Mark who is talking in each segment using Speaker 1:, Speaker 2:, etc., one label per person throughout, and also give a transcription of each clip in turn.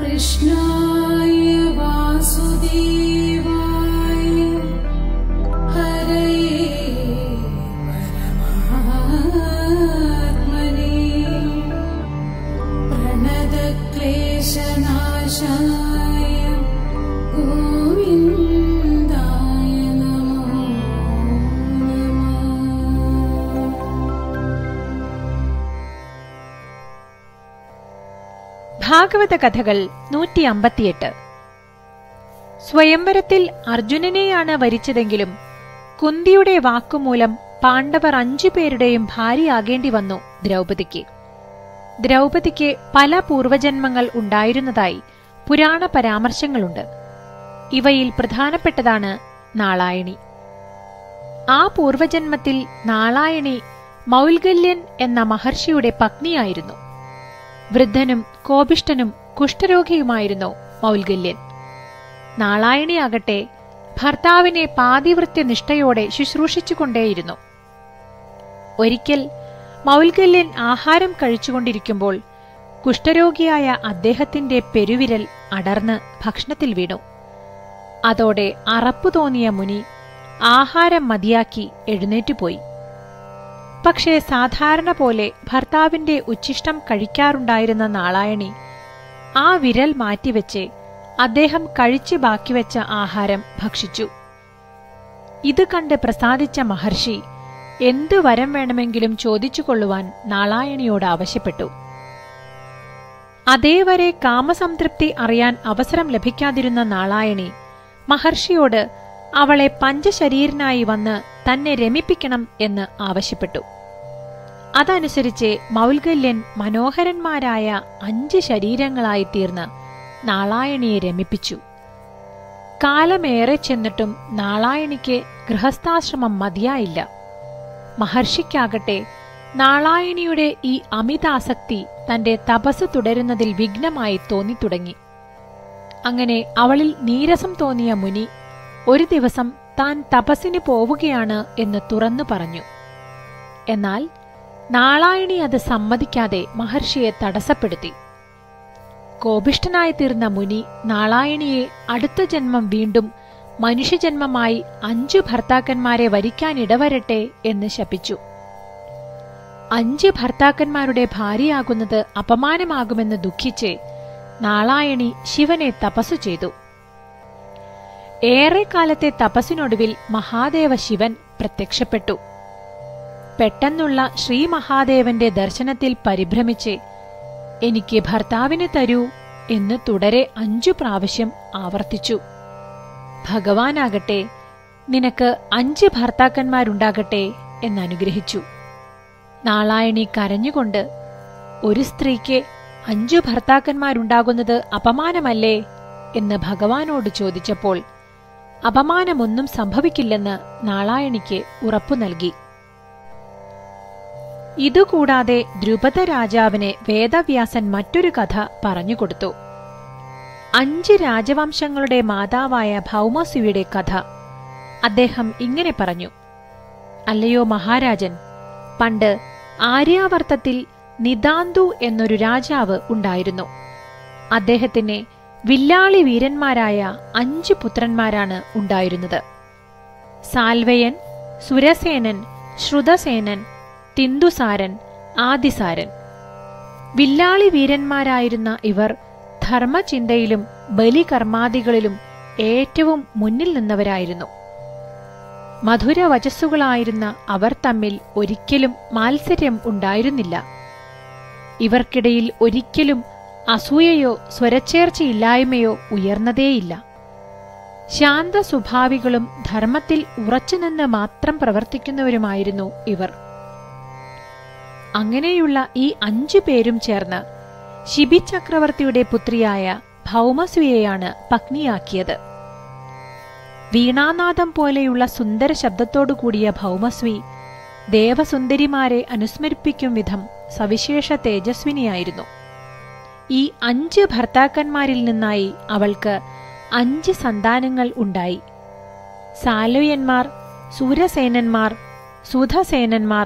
Speaker 1: कृष्णाय वासुदेवाय हरये परमात्मने प्रणतक्लेशनाशाय गोविन्दाय नमो नमः।
Speaker 2: ഭാഗവത കഥകൾ 158. സ്വയംവരത്തിൽ അർജുനനെയാണ് വരിച്ചതെങ്കിലും കുന്തിയുടെ വാക്കുമൂലം പാണ്ഡവർ 5 പേരുടെയും ഭാര്യയാകേണ്ടി വന്നു ദ്രൗപദിക്ക്. ദ്രൗപദിക്ക് പല പൂർവജന്മങ്ങൾ ഉണ്ടായിരുന്നതായി പുരാണ പരാമർശങ്ങളുണ്ട്. ഇവയിൽ പ്രധാനപ്പെട്ടതാണ് നാളായണി. ആ പൂർവജന്മത്തിൽ നാളായണി മൗൽഗല്യൻ എന്ന മഹർഷിയുടെ പത്നിയായിരുന്നു. വൃദ്ധനും കോപിഷ്ഠനും കുഷ്ഠരോഗിയുമായിരുന്നു മൗൽഗല്യൻ. നാളായണിയാകട്ടെ ഭർത്താവിനെ പാതിവൃത്യനിഷ്ഠയോടെ ശുശ്രൂഷിച്ചുകൊണ്ടേയിരുന്നു. ഒരിക്കൽ മൗൽഗല്യൻ ആഹാരം കഴിച്ചുകൊണ്ടിരിക്കുമ്പോൾ കുഷ്ഠരോഗിയായ അദ്ദേഹത്തിന്റെ പെരുവിരൽ അടർന്ന് ഭക്ഷണത്തിൽ വീണു. അതോടെ അറപ്പു തോന്നിയ മുനി ആഹാരം മതിയാക്കി എഴുന്നേറ്റുപോയി. പക്ഷേ സാധാരണ പോലെ ഭർത്താവിന്റെ ഉച്ഛിഷ്ടം കഴിക്കാറുണ്ടായിരുന്ന നാളായണി ആ വിരൽ മാറ്റിവെച്ച് അദ്ദേഹം കഴിച്ച് ബാക്കിവെച്ച ആഹാരം ഭക്ഷിച്ചു. ഇത് കണ്ട് പ്രസാദിച്ച മഹർഷി എന്തു വരം വേണമെങ്കിലും ചോദിച്ചുകൊള്ളുവാൻ നാളായണിയോട് ആവശ്യപ്പെട്ടു. അതേവരെ കാമസംതൃപ്തി അറിയാൻ അവസരം ലഭിക്കാതിരുന്ന നാളായണി മഹർഷിയോട് അവളെ പഞ്ചശരീരനായി വന്ന് തന്നെ രമിപ്പിക്കണം എന്ന് ആവശ്യപ്പെട്ടു. അതനുസരിച്ച് മൗൽഗല്യൻ മനോഹരന്മാരായ 5 ശരീരങ്ങളായി തീർന്ന് നാളായണിയെ രമിപ്പിച്ചു. കാലമേറെ ചെന്നിട്ടും നാളായണിക്ക് ഗൃഹസ്ഥാശ്രമം മതിയായില്ല. മഹർഷിക്കാകട്ടെ നാളായണിയുടെ ഈ അമിതാസക്തി തന്റെ തപസ് തുടരുന്നതിൽ വിഘ്നമായി തോന്നിത്തുടങ്ങി. അങ്ങനെ അവളിൽ നീരസം തോന്നിയ മുനി ഒരു ദിവസം താൻ തപസ്സിന് പോവുകയാണ് എന്ന് തുറന്നു പറഞ്ഞു. എന്നാൽ നാളായണി അത് സമ്മതിക്കാതെ മഹർഷിയെ തടസ്സപ്പെടുത്തി. കോപിഷ്ഠനായി തീർന്ന മുനി നാളായണിയെ അടുത്ത ജന്മം വീണ്ടും മനുഷ്യജന്മമായി 5 ഭർത്താക്കന്മാരെ വരിക്കാനിടവരട്ടെ എന്ന് ശപിച്ചു. 5 ഭർത്താക്കന്മാരുടെ ഭാര്യയാകുന്നത് അപമാനമാകുമെന്ന് ദുഃഖിച്ച് നാളായണി ശിവനെ തപസ്സു ചെയ്തു. ഏറെക്കാലത്തെ തപസ്സിനൊടുവിൽ മഹാദേവ ശിവൻ പ്രത്യക്ഷപ്പെട്ടു. പെട്ടെന്നുള്ള ശ്രീ മഹാദേവന്റെ ദർശനത്തിൽ പരിഭ്രമിച്ച് എനിക്ക് ഭർത്താവിനെ തരൂ എന്ന് തുടരെ 5 പ്രാവശ്യം ആവർത്തിച്ചു. ഭഗവാനാകട്ടെ നിനക്ക് 5 ഭർത്താക്കന്മാരുണ്ടാകട്ടെ എന്നനുഗ്രഹിച്ചു. നാളായണി കരഞ്ഞുകൊണ്ട് ഒരു സ്ത്രീക്ക് 5 ഭർത്താക്കന്മാരുണ്ടാകുന്നത് അപമാനമല്ലേ എന്ന് ഭഗവാനോട് ചോദിച്ചപ്പോൾ അപമാനമൊന്നും സംഭവിക്കില്ലെന്ന് നാളായണിക്ക് ഉറപ്പു നൽകി. ഇതുകൂടാതെ ദ്രുപദ രാജാവിന് വേദവ്യാസൻ മറ്റൊരു കഥ പറഞ്ഞുകൊടുത്തു. 5 രാജവംശങ്ങളുടെ മാതാവായ ഭൗമസുവിയുടെ കഥ. അദ്ദേഹം ഇങ്ങനെ പറഞ്ഞു: അല്ലയോ മഹാരാജൻ, പണ്ട് ആര്യാവർത്തത്തിൽ നിതാന്തു എന്നൊരു രാജാവ് ഉണ്ടായിരുന്നു. അദ്ദേഹത്തിന് വില്ലാളി വീരന്മാരായ 5 പുത്രന്മാരാണ് ഉണ്ടായിരുന്നത്. സാൽവയൻ, സുരസേനൻ, ശ്രുതസേനൻ, തിന്ദുസാരൻ, ആദിസാരൻ. വില്ലാളി വീരന്മാരായിരുന്ന ഇവർ ധർമ്മചിന്തയിലും ബലികർമാദികളിലും ഏറ്റവും മുന്നിൽ നിന്നവരായിരുന്നു. മധുരവചസ്സുകളായിരുന്ന അവർ തമ്മിൽ ഒരിക്കലും മാത്സര്യം ഉണ്ടായിരുന്നില്ല. ഇവർക്കിടയിൽ ഒരിക്കലും അസൂയയോ സ്വരച്ചേർച്ചയില്ലായ്മയോ ഉയർന്നതേയില്ല. ശാന്ത സ്വഭാവികളും ധർമ്മത്തിൽ ഉറച്ചുനിന്ന് മാത്രം പ്രവർത്തിക്കുന്നവരുമായിരുന്നു ഇവർ. അങ്ങനെയുള്ള ഈ 5 പേരും ചേർന്ന് ശിബി ചക്രവർത്തിയുടെ പുത്രിയായ ഭൗമസുയെയാണ് പത്നിയാക്കിയത്. വീണാനാദം പോലെയുള്ള സുന്ദര ശബ്ദത്തോടുകൂടിയ ഭൗമസ്വി ദേവസുന്ദരിമാരെ അനുസ്മരിപ്പിക്കും വിധം സവിശേഷ തേജസ്വിനിയായിരുന്നു. ഈ 5 ഭർത്താക്കന്മാരിൽ നിന്നായി അവൾക്ക് 5 സന്താനങ്ങൾ ഉണ്ടായി. സാലുയന്മാർ, സൂരസേനന്മാർ, സുധസേനന്മാർ,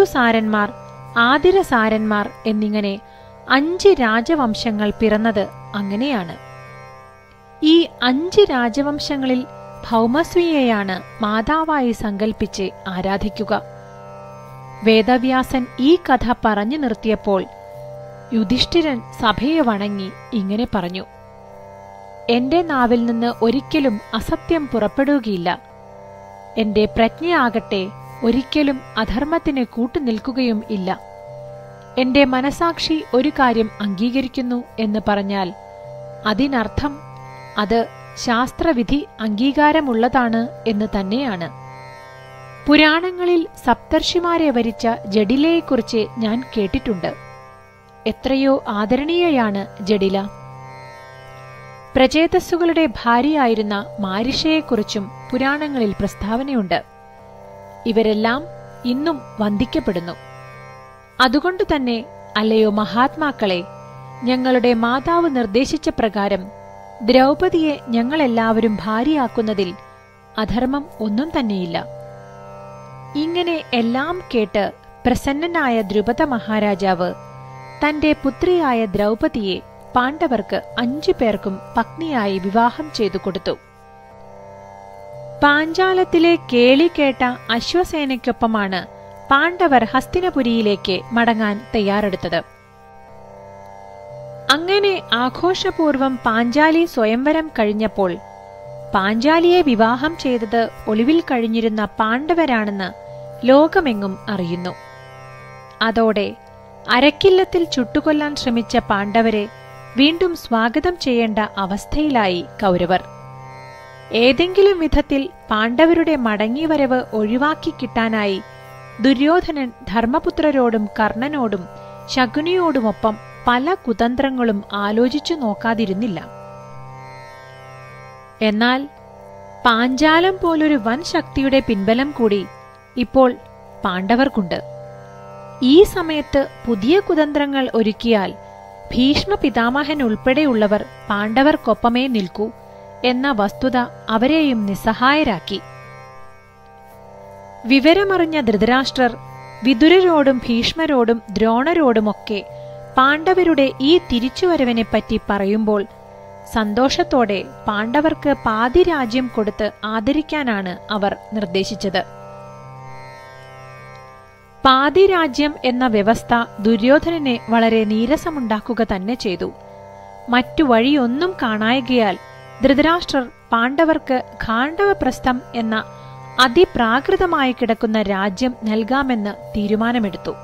Speaker 2: തിന്ദുസാരന്മാർ, ആതിരസാരന്മാർ എന്നിങ്ങനെ 5 രാജവംശങ്ങൾ പിറന്നത് അങ്ങനെയാണ്. ഈ 5 രാജവംശങ്ങളിൽ ഭൗമസ്വിയെയാണ് മാതാവായി സങ്കൽപ്പിച്ച് ആരാധിക്കുക. വേദവ്യാസൻ ഈ കഥ പറഞ്ഞു നിർത്തിയപ്പോൾ യുധിഷ്ഠിരൻ സഭയെ വണങ്ങി ഇങ്ങനെ പറഞ്ഞു: എന്റെ നാവിൽ നിന്ന് ഒരിക്കലും അസത്യം പുറപ്പെടുകയില്ല. എന്റെ പ്രജ്ഞയാകട്ടെ ഒരിക്കലും അധർമ്മത്തിന് കൂട്ടുനിൽക്കുകയും ഇല്ല. എന്റെ മനസാക്ഷി ഒരു കാര്യം അംഗീകരിക്കുന്നു എന്ന് പറഞ്ഞാൽ അതിനർത്ഥം അത് ശാസ്ത്രവിധി അംഗീകാരമുള്ളതാണ് എന്ന് തന്നെയാണ്. പുരാണങ്ങളിൽ സപ്തർഷിമാരെ വരിച്ച ജഡിലയെക്കുറിച്ച് ഞാൻ കേട്ടിട്ടുണ്ട്. എത്രയോ ആദരണീയയാണ് ജഡില. പ്രചേതസ്സുകളുടെ ഭാര്യയായിരുന്ന മാരിഷയെക്കുറിച്ചും പുരാണങ്ങളിൽ പ്രസ്താവനയുണ്ട്. ഇവരെല്ലാം ഇന്നും വന്ദിക്കപ്പെടുന്നു. അതുകൊണ്ടുതന്നെ അല്ലയോ മഹാത്മാക്കളെ, ഞങ്ങളുടെ മാതാവ് നിർദ്ദേശിച്ച പ്രകാരം ദ്രൗപദിയെ ഞങ്ങളെല്ലാവരും ഭാര്യയാക്കുന്നതിൽ അധർമ്മം ഒന്നും തന്നെയില്ല. ഇങ്ങനെ എല്ലാം കേട്ട് പ്രസന്നനായ ദ്രുപദ മഹാരാജാവ് തന്റെ പുത്രിയായ ദ്രൗപദിയെ പാണ്ഡവർക്ക് 5 പേർക്കും പത്നിയായി വിവാഹം ചെയ്തു കൊടുത്തു. പാഞ്ചാലത്തിലെ കേളി കേട്ട അശ്വസേനയ്ക്കൊപ്പമാണ് പാണ്ഡവർ ഹസ്തിനപുരിയിലേക്ക് മടങ്ങാൻ തയ്യാറെടുത്തത്. അങ്ങനെ ആഘോഷപൂർവം പാഞ്ചാലി സ്വയംവരം കഴിഞ്ഞപ്പോൾ പാഞ്ചാലിയെ വിവാഹം ചെയ്തത് ഒളിവിൽ കഴിഞ്ഞിരുന്ന പാണ്ഡവരാണെന്ന് ലോകമെങ്ങും അറിയുന്നു. അതോടെ അരക്കില്ലത്തിൽ ചുട്ടുകൊല്ലാൻ ശ്രമിച്ച പാണ്ഡവരെ വീണ്ടും സ്വാഗതം ചെയ്യേണ്ട അവസ്ഥയിലായി കൗരവർ. ഏതെങ്കിലും വിധത്തിൽ പാണ്ഡവരുടെ മടങ്ങിവരവ് ഒഴിവാക്കി കിട്ടാനായി ദുര്യോധനൻ ധർമ്മപുത്രരോടും കർണനോടും ശകുനിയോടുമൊപ്പം പല കുതന്ത്രങ്ങളും ആലോചിച്ചു നോക്കാതിരുന്നില്ല. എന്നാൽ പാഞ്ചാലം പോലൊരു വൻ ശക്തിയുടെ പിൻബലം കൂടി ഇപ്പോൾ പാണ്ഡവർക്കുണ്ട്. ഈ സമയത്ത് പുതിയ കുതന്ത്രങ്ങൾ ഒരുക്കിയാൽ ഭീഷ്മ പിതാമഹൻ ഉൾപ്പെടെയുള്ളവർ പാണ്ഡവർക്കൊപ്പമേ നിൽക്കൂ എന്ന വസ്തുത അവരെയും നിസ്സഹായരാക്കി. വിവരമറിഞ്ഞ ധൃതരാഷ്ട്രർ വിതുരരോടും ഭീഷ്മരോടും ദ്രോണരോടുമൊക്കെ പാണ്ഡവരുടെ ഈ തിരിച്ചുവരവിനെപ്പറ്റി പറയുമ്പോൾ സന്തോഷത്തോടെ പാണ്ഡവർക്ക് പാതി രാജ്യം കൊടുത്ത് ആദരിക്കാനാണ് അവർ നിർദ്ദേശിച്ചത്. പാതി രാജ്യം എന്ന വ്യവസ്ഥ ദുര്യോധനനെ വളരെ നീരസമുണ്ടാക്കുക തന്നെ ചെയ്തു. മറ്റു വഴിയൊന്നും കാണായകയാൽ ധൃതരാഷ്ട്രർ പാണ്ഡവർക്ക് ഖാണ്ഡവപ്രസ്ഥം എന്ന അതിപ്രാകൃതമായി കിടക്കുന്ന രാജ്യം നൽകാമെന്ന് തീരുമാനമെടുത്തു.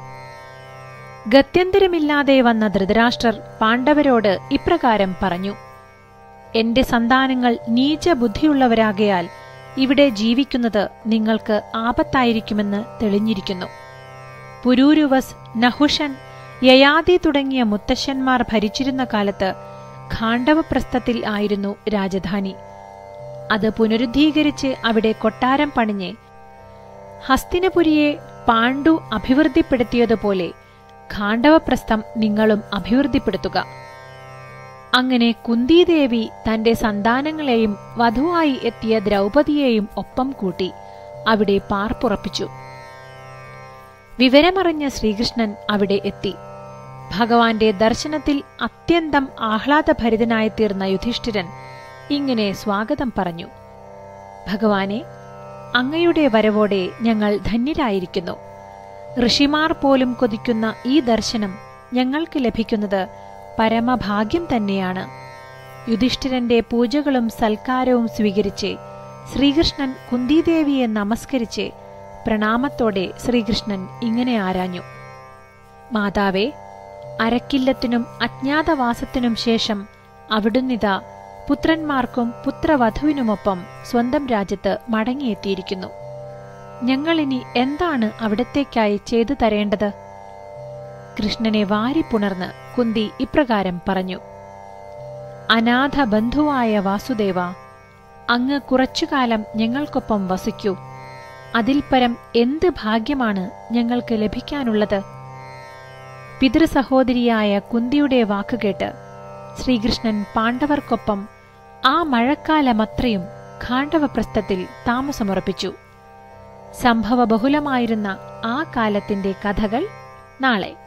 Speaker 2: ഗത്യന്തരമില്ലാതെ വന്ന ധൃതരാഷ്ട്രർ പാണ്ഡവരോട് ഇപ്രകാരം പറഞ്ഞു: എന്റെ സന്താനങ്ങൾ നീചബുദ്ധിയുള്ളവരാകയാൽ ഇവിടെ ജീവിക്കുന്നത് നിങ്ങൾക്ക് ആപത്തായിരിക്കുമെന്ന് തെളിഞ്ഞിരിക്കുന്നു. പുരൂരുവസ്, നഹുഷൻ, യയാതി തുടങ്ങിയ മുത്തശ്ശന്മാർ ഭരിച്ചിരുന്ന കാലത്ത് ഖാണ്ഡവപ്രസ്ഥത്തിൽ ആയിരുന്നു രാജധാനി. അത് പുനരുദ്ധീകരിച്ച് അവിടെ കൊട്ടാരം പണിഞ്ഞ് ഹസ്തിനപുരിയെ പാണ്ഡു അഭിവൃദ്ധിപ്പെടുത്തിയതുപോലെ ഖാണ്ഡവപ്രസ്ഥം നിങ്ങളും അഭിവൃദ്ധിപ്പെടുത്തുക. അങ്ങനെ കുന്തിദേവി തന്റെ സന്താനങ്ങളെയും വധുവായി എത്തിയ ദ്രൗപദിയെയും ഒപ്പം കൂട്ടി അവിടെ പാർപ്പുറപ്പിച്ചു. വിവരമറിഞ്ഞ ശ്രീകൃഷ്ണൻ അവിടെ എത്തി. ഭഗവാന്റെ ദർശനത്തിൽ അത്യന്തം ആഹ്ലാദഭരിതനായി തീർന്ന യുധിഷ്ഠിരൻ ഇങ്ങനെ സ്വാഗതം പറഞ്ഞു: ഭഗവാനെ, അങ്ങയുടെ വരവോടെ ഞങ്ങൾ ധന്യരായിരിക്കുന്നു. ഋഷിമാർ പോലും കൊതിക്കുന്ന ഈ ദർശനം ഞങ്ങൾക്ക് ലഭിക്കുന്നത് പരമഭാഗ്യം തന്നെയാണ്. യുധിഷ്ഠിരന്റെ പൂജകളും സൽക്കാരവും സ്വീകരിച്ച് ശ്രീകൃഷ്ണൻ കുന്തിദേവിയെ നമസ്കരിച്ച് പ്രണാമത്തോടെ ശ്രീകൃഷ്ണൻ ഇങ്ങനെ ആരാഞ്ഞു: മാതാവേ, അരക്കില്ലത്തിനും അജ്ഞാതവാസത്തിനും ശേഷം അവിടുന്നിതാ പുത്രന്മാർക്കും പുത്രവധുവിനുമൊപ്പം സ്വന്തം രാജ്യത്ത് മടങ്ങിയെത്തിയിരിക്കുന്നു. ഞങ്ങളിനി എന്താണ് അവിടത്തേക്കായി ചെയ്തു തരേണ്ടത്? കൃഷ്ണനെ വാരിപ്പുണർന്ന് കുന്തി ഇപ്രകാരം പറഞ്ഞു: അനാഥ ബന്ധുവായ വാസുദേവ, അങ്ങ് കുറച്ചുകാലം ഞങ്ങൾക്കൊപ്പം വസിക്കൂ. അതിൽപരം എന്ത് ഭാഗ്യമാണ് ഞങ്ങൾക്ക് ലഭിക്കാനുള്ളത്? പിതൃസഹോദരിയായ കുന്തിയുടെ വാക്കുകേട്ട് ശ്രീകൃഷ്ണൻ പാണ്ഡവർക്കൊപ്പം ആ മഴക്കാലമത്രയും ഖാണ്ഡവപ്രസ്ഥത്തിൽ താമസമുറപ്പിച്ചു. സംഭവബഹുലമായിരുന്ന ആ കാലത്തിന്റെ കഥകൾ നാളെ.